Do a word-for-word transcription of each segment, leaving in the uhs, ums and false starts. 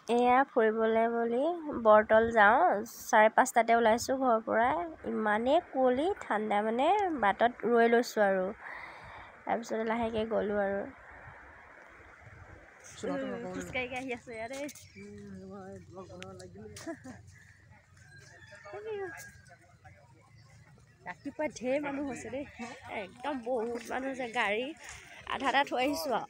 এয়া ফুৰিবলৈ বুলি বৰতল যাওঁ চাৰে পাঁচটাতে ওলাইছোঁ ঘৰৰ পৰা ইমানেই কুঁৱলী ঠাণ্ডা মানে বাটত ৰৈ লৈছোঁ আৰু তাৰপিছত লাহেকৈ গ'লোঁ আৰু খোজকাঢ়ি আহি আছোঁ ইয়াতে ৰাতিপুৱা ঢেৰ মানুহ হৈছে দেই একদম বহুত মানুহ হৈছে গাড়ী আধা আধা থৈ আহিছোঁ আৰু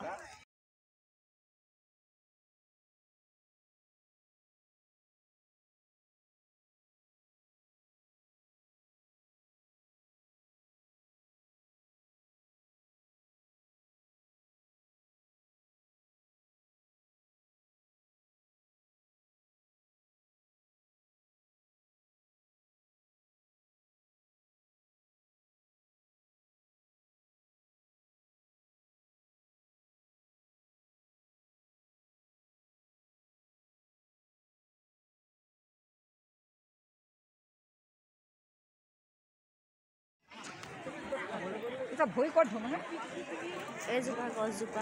ভৰি ক'ত ধুম এইজোপা গছজোপা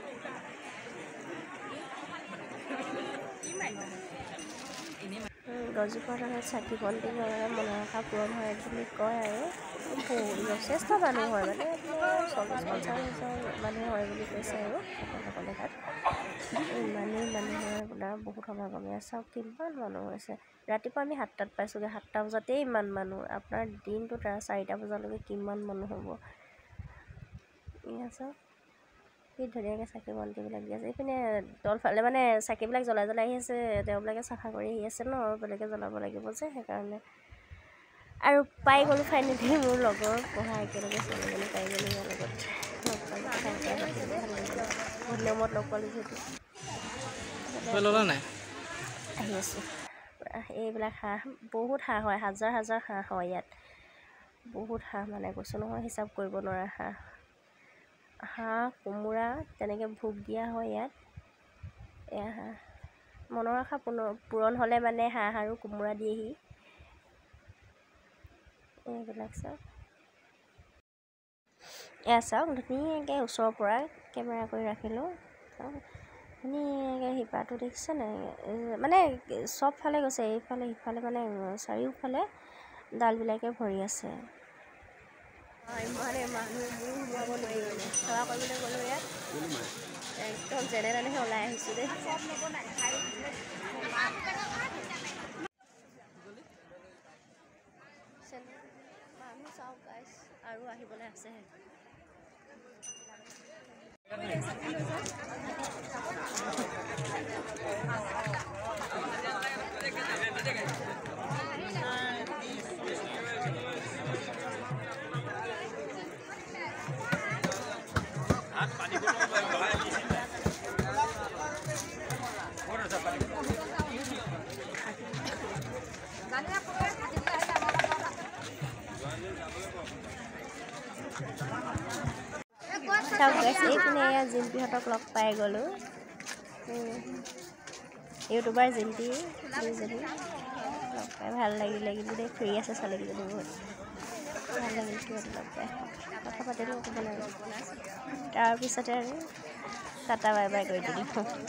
গছজোপাৰ কাৰণে চাকি বন্তি লগালে মনৰ আশা পূৰণ হয় বুলি কয় আৰু বহুত যথেষ্ট মানুহ হয় মানে চল্লিছ পঞ্চাছ হাজাৰ মানুহ হয় বুলি কৈছে আৰু সকলে তাত ইমানেই মানুহ হয় আপোনাৰ বহুত সমাগমে চাওক কিমান মানুহ হৈছে ৰাতিপুৱা আমি সাতটাত পাইছোঁগৈ সাতটা বজাতেই ইমান মানুহ আপোনাৰ দিনটো তাৰ চাৰিটা বজালৈকে কিমান মানুহ হ'ব এয়া চাওক কি ধুনীয়াকৈ চাকি বন্তিবিলাক দি আছে এইপিনে তলফালে মানে চাকিবিলাক জ্বলাই জ্বলাই আহি আছে তেওঁবিলাকে চাফা কৰি আহি আছে ন আৰু বেলেগে জ্বলাব লাগিব যে সেইকাৰণে আৰু পাই গ'লোঁ ফাইনেলি মোৰ লগৰ পঢ়া একেলগে ছোৱালীজনী পাই গ'লোঁ ইয়াৰ লগত লগ পালোঁ বহুত নিয়মত লগ পালোঁ যিহেতু আহি আছোঁ এইবিলাক হাঁহ বহুত হাঁহ হয় হাজাৰ হাজাৰ হাঁহ হয় ইয়াত বহুত হাঁহ মানে কৈছোঁ নহয় হিচাপ কৰিব নোৱাৰা হাঁহ হাঁহ কোমোৰা তেনেকৈ ভোগ দিয়া হয় ইয়াত এয়া হাঁহ মনৰ আশা পূৰণ হ'লে মানে হাঁহ আৰু কোমোৰা দিয়েহি এইবিলাক চাওক এয়া চাওক ধুনীয়াকৈ ওচৰৰ পৰা কেমেৰা কৰি ৰাখিলোঁ চাওক ধুনীয়াকৈ শিপাটো দেখিছে নাই মানে চবফালে গৈছে এইফালে সিফালে মানে চাৰিওফালে ডালবিলাকে ভৰি আছে ইমানে মানুহ মোৰ সোমাব নোৱাৰিলে সেৱা কৰিবলৈ গ'লোঁ ইয়াত একদম যেনে তেনেহে ওলাই আহিছোঁ দেই মানুহ চাওক গাইছ আৰু আহিবলৈ আছেহে চাওক গাইছ এইপিনে এয়া জিম্পীহঁতক লগ পাই গ'লোঁ ইউটিউবাৰ জিম্পী দুইজনী লগ পাই ভাল লাগিলে কিন্তু দেই ফ্ৰী আছে ছোৱালীকেইজনী বহুত ভাল লাগিল সিহঁতে লগ পাই কথা পাতিলোঁ অকণমান আৰু তাৰপিছতে আৰু টাটা বাই বাই কৰি দিলোঁ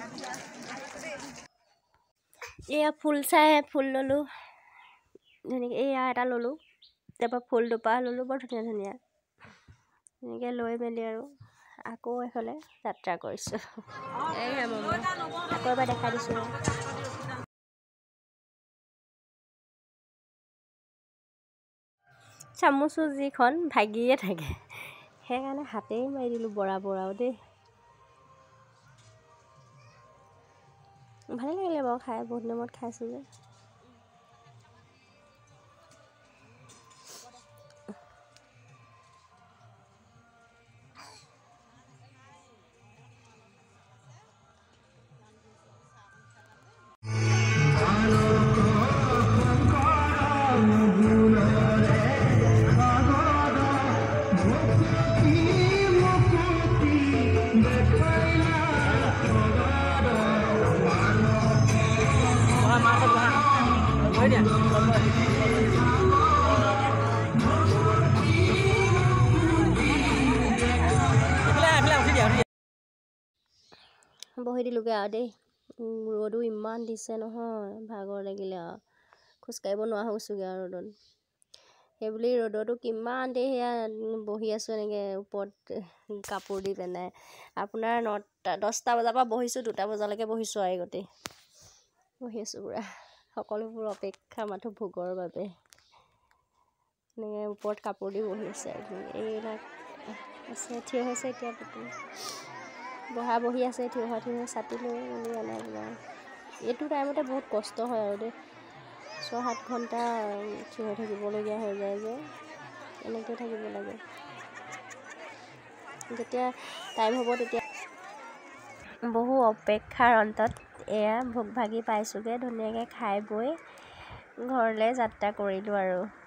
এয়া ফুল চাই ফুল ল'লোঁ ধুনীয়াকৈ এয়া এটা ল'লোঁ তাৰপৰা ফুল দুপাহ ল'লোঁ বৰ ধুনীয়া ধুনীয়া এনেকৈ লৈ মেলি আৰু আকৌ এইফালে যাত্ৰা কৰিছোঁ এয়া মম আকৌ এবাৰ দেখাই দিছোঁ চামুচো যিখন ভাগিয়ে থাকে সেইকাৰণে হাতেই মাৰি দিলোঁ বৰা বৰাও দেই ভালে লাগিলে বাৰু খাই বহুত দিনত খাইছোঁ যে বহি দিলোঁগৈ আৰু দেই ৰ'দো ইমান দিছে নহয়, ভাগৰ লাগিলে আৰু খোজকাঢ়িব নোৱাৰা হৈছোঁগৈ আৰু ৰ'দত। সেইবুলি ৰ'দতো কিমান দেৰি সেয়া বহি আছোঁ এনেকৈ ওপৰত কাপোৰ দি পেলাই। আপোনাৰ নটা দহটা বজাৰ পৰা বহিছোঁ, দুটা বজালৈকে বহিছোঁ আৰু গোটেই বহি আছোঁ পূৰা। সকলোবোৰ অপেক্ষা মাথো ভোগৰ বাবে এনেকৈ ওপৰত কাপোৰ দি বহি আছে। এইবিলাক আছে থিয় হৈছে, এতিয়া বহা বহি আছে, থিয় হোৱা থিয় হৈ ছাতি লৈ মেলি অনা বোলা। এইটো টাইমতে বহুত কষ্ট হয় আৰু দেই, ছয় সাত ঘণ্টা থিয় হৈ থাকিবলগীয়া হৈ যায় যে, এনেকৈ থাকিব লাগে। যেতিয়া টাইম হ'ব তেতিয়া বহু অপেক্ষাৰ অন্তত এয়া ভোগ ভাগি পাইছোঁগৈ। ধুনীয়াকৈ খাই বৈ ঘৰলৈ যাত্ৰা কৰিলোঁ আৰু।